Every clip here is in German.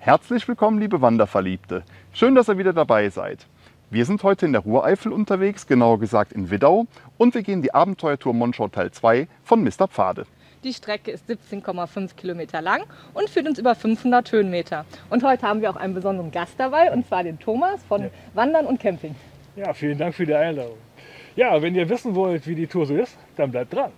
Herzlich willkommen, liebe Wanderverliebte. Schön, dass ihr wieder dabei seid. Wir sind heute in der Rureifel unterwegs, genauer gesagt in Widdau, und wir gehen die Abenteuertour Monschau Teil 2 von Mr. Pfade. Die Strecke ist 17,5 Kilometer lang und führt uns über 500 Höhenmeter. Und heute haben wir auch einen besonderen Gast dabei, und zwar den Thomas von Wandern und Camping. Ja, vielen Dank für die Einladung. Ja, wenn ihr wissen wollt, wie die Tour so ist, dann bleibt dran.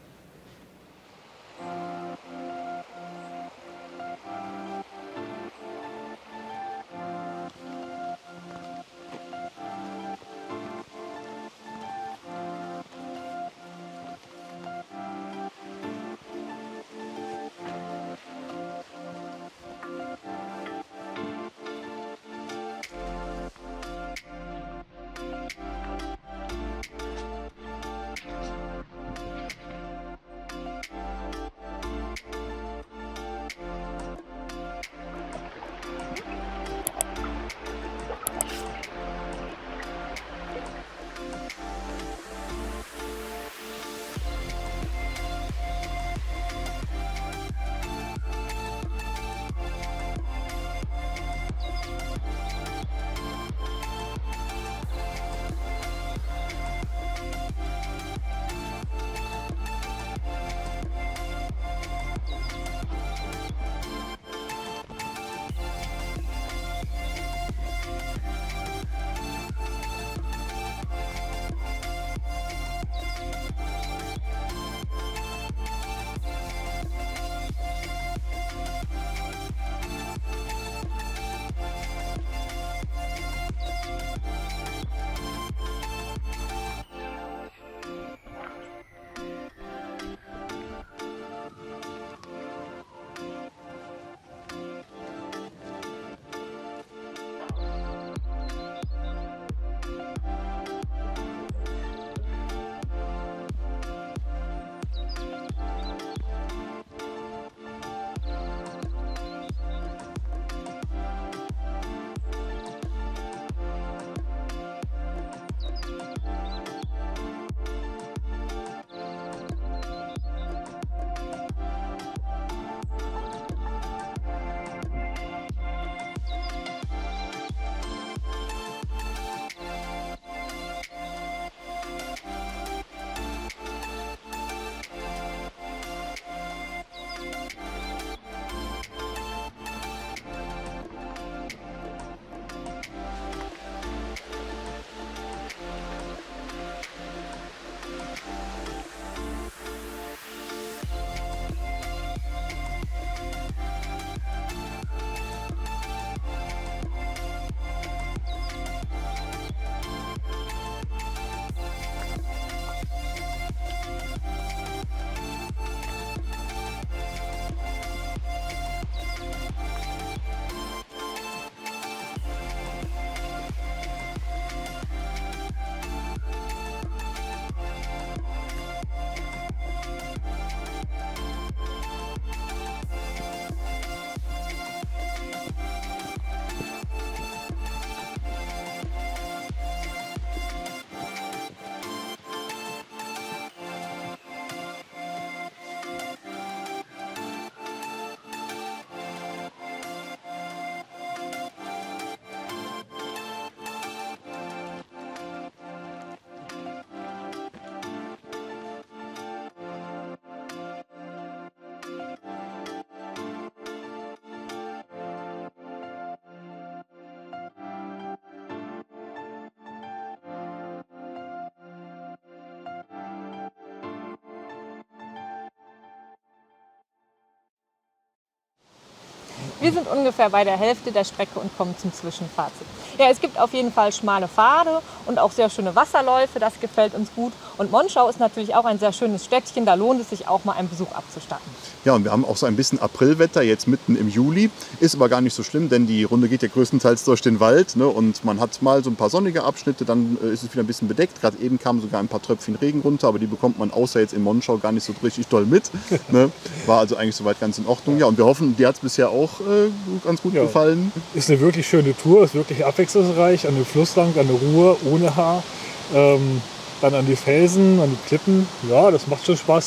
Wir sind ungefähr bei der Hälfte der Strecke und kommen zum Zwischenfazit. Ja, es gibt auf jeden Fall schmale Pfade und auch sehr schöne Wasserläufe, das gefällt uns gut. Und Monschau ist natürlich auch ein sehr schönes Städtchen, da lohnt es sich auch mal einen Besuch abzustatten. Ja, und wir haben auch so ein bisschen Aprilwetter jetzt mitten im Juli. Ist aber gar nicht so schlimm, denn die Runde geht ja größtenteils durch den Wald, ne? Und man hat mal so ein paar sonnige Abschnitte, dann ist es wieder ein bisschen bedeckt. Gerade eben kamen sogar ein paar Tröpfchen Regen runter, aber die bekommt man außer jetzt in Monschau gar nicht so richtig doll mit. Ne? War also eigentlich soweit ganz in Ordnung. Ja, und wir hoffen, dir hat es bisher auch ganz gut gefallen. Ist eine wirklich schöne Tour, ist wirklich abwechslungsreich, an den Fluss lang, an der Ruhr, ohne Haar. Dann an die Felsen, an die Klippen. Ja, das macht schon Spaß hier.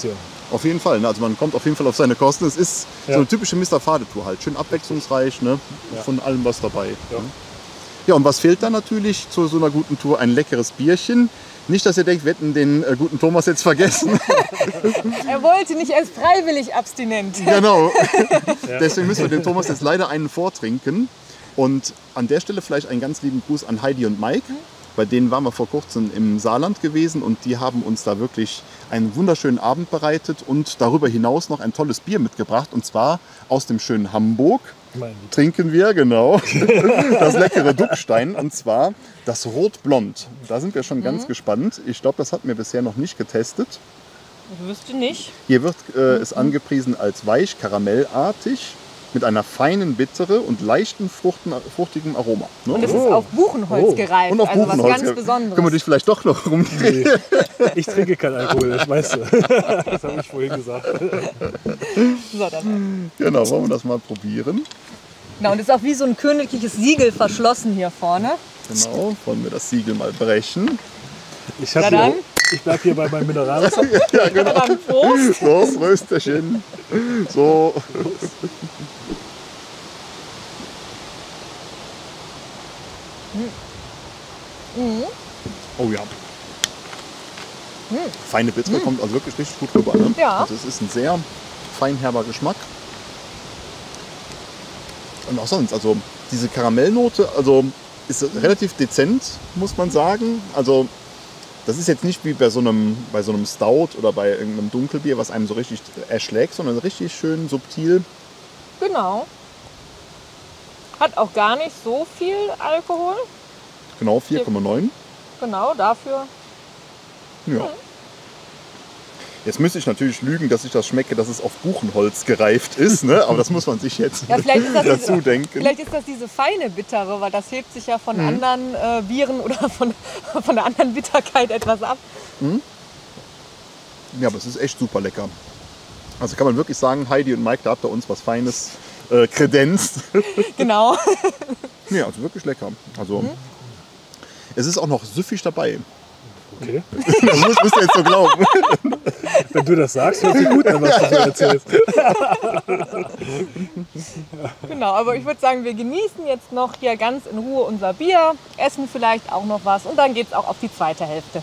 Auf jeden Fall. Ne? Also man kommt auf jeden Fall auf seine Kosten. Es ist Ja. so eine typische Mr. Fade-Tour halt. Schön abwechslungsreich, ne? Ja. Von allem was dabei. Ja. Ne? Ja, und was fehlt dann natürlich zu so einer guten Tour? Ein leckeres Bierchen. Nicht, dass ihr denkt, wir hätten den guten Thomas jetzt vergessen. Er wollte nicht, er ist freiwillig abstinent. Genau. Deswegen müssen wir dem Thomas jetzt leider einen vortrinken. Und an der Stelle vielleicht einen ganz lieben Gruß an Heidi und Mike. Bei denen waren wir vor kurzem im Saarland gewesen und die haben uns da wirklich einen wunderschönen Abend bereitet und darüber hinaus noch ein tolles Bier mitgebracht. Und zwar aus dem schönen Hamburg. Trinken wir, genau, das leckere Duckstein, und zwar das Rot-Blond. Da sind wir schon ganz gespannt. Ich glaube, das hatten wir bisher noch nicht getestet. Ich wüsste nicht. Hier wird es angepriesen als weich, karamellartig, mit einer feinen Bittere und leichten fruchtigem Aroma. Ne? Und es ist auf Buchenholz gereift, Und auf also Buchenholz. was ganz Können wir Besonderes. dich vielleicht doch noch rumdrehen? Ich trinke keinen Alkohol, das weißt du. Das habe ich vorhin gesagt. So, dann. Genau, wollen wir das mal probieren? Genau, und es ist auch wie so ein königliches Siegel verschlossen hier vorne. Genau, wollen wir das Siegel mal brechen. Ich bleib hier bei meinem Mineralwasser. Ja, genau. Na dann Prost. Los, Rösterchen. So. Oh ja. Feine Bittere kommt also wirklich richtig gut rüber. Ne? Ja. Also es ist ein sehr feinherber Geschmack. Und auch sonst, also diese Karamellnote, also ist relativ dezent, muss man sagen. Also das ist jetzt nicht wie bei so einem Stout oder bei irgendeinem Dunkelbier, was einem so richtig erschlägt, sondern richtig schön subtil. Genau. Hat auch gar nicht so viel Alkohol. Genau, 4,9. Genau, dafür. Ja. Jetzt müsste ich natürlich lügen, dass ich das schmecke, dass es auf Buchenholz gereift ist, ne? Aber das muss man sich jetzt Ja, vielleicht ist das dazu denken. Vielleicht ist das diese feine Bittere, weil das hebt sich ja von anderen Bieren oder von der anderen Bitterkeit etwas ab. Ja, aber es ist echt super lecker. Also kann man wirklich sagen, Heidi und Mike, da habt ihr uns was Feines kredenzt. Genau. Ja, also wirklich lecker. Also es ist auch noch süffig dabei. Okay. Das musst du jetzt so glauben. Wenn du das sagst, hört sich gut an, was du so erzählst. Genau, aber ich würde sagen, wir genießen jetzt noch hier ganz in Ruhe unser Bier, essen vielleicht auch noch was und dann geht es auch auf die zweite Hälfte.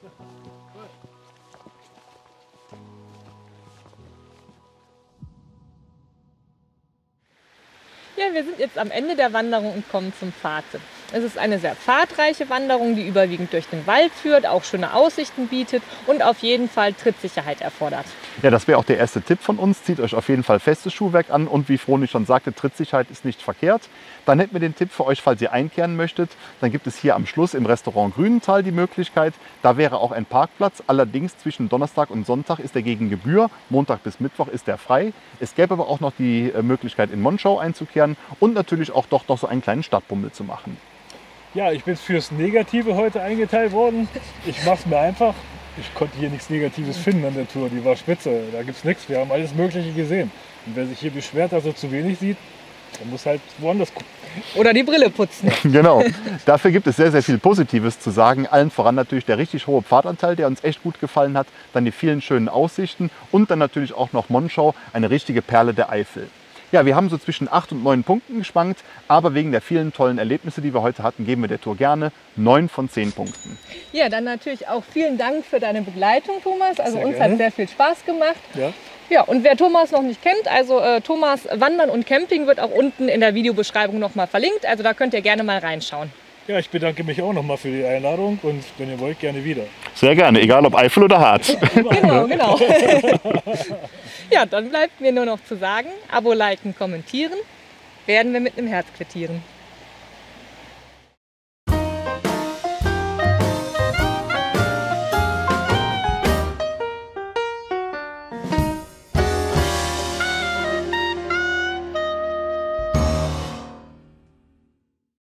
Ja, wir sind jetzt am Ende der Wanderung und kommen zum Fazit. Es ist eine sehr pfadreiche Wanderung, die überwiegend durch den Wald führt, auch schöne Aussichten bietet und auf jeden Fall Trittsicherheit erfordert. Ja, das wäre auch der erste Tipp von uns. Zieht euch auf jeden Fall festes Schuhwerk an und wie Froni schon sagte, Trittsicherheit ist nicht verkehrt. Dann hätten wir den Tipp für euch, falls ihr einkehren möchtet. Dann gibt es hier am Schluss im Restaurant Grünenthal die Möglichkeit. Da wäre auch ein Parkplatz. Allerdings zwischen Donnerstag und Sonntag ist der gegen Gebühr. Montag bis Mittwoch ist der frei. Es gäbe aber auch noch die Möglichkeit, in Monschau einzukehren und natürlich auch doch noch so einen kleinen Stadtbummel zu machen. Ja, ich bin fürs Negative heute eingeteilt worden. Ich mache es mir einfach. Ich konnte hier nichts Negatives finden an der Tour. Die war spitze. Da gibt es nichts. Wir haben alles Mögliche gesehen. Und wer sich hier beschwert, dass er zu wenig sieht, der muss halt woanders gucken. Oder die Brille putzen. Genau. Dafür gibt es sehr, sehr viel Positives zu sagen. Allen voran natürlich der richtig hohe Pfadanteil, der uns echt gut gefallen hat. Dann die vielen schönen Aussichten und dann natürlich auch noch Monschau, eine richtige Perle der Eifel. Ja, wir haben so zwischen 8 und 9 Punkten geschwankt, aber wegen der vielen tollen Erlebnisse, die wir heute hatten, geben wir der Tour gerne 9 von 10 Punkten. Ja, dann natürlich auch vielen Dank für deine Begleitung, Thomas. Also Sehr uns gerne. hat sehr viel Spaß gemacht. Ja. Ja, und wer Thomas noch nicht kennt, also Thomas Wandern und Camping wird auch unten in der Videobeschreibung nochmal verlinkt. Also da könnt ihr gerne mal reinschauen. Ja, ich bedanke mich auch nochmal für die Einladung und wenn ihr wollt, gerne wieder. Sehr gerne, egal ob Eifel oder Harz. Genau. Ja, dann bleibt mir nur noch zu sagen, Abo, liken, kommentieren, werden wir mit einem Herz quittieren.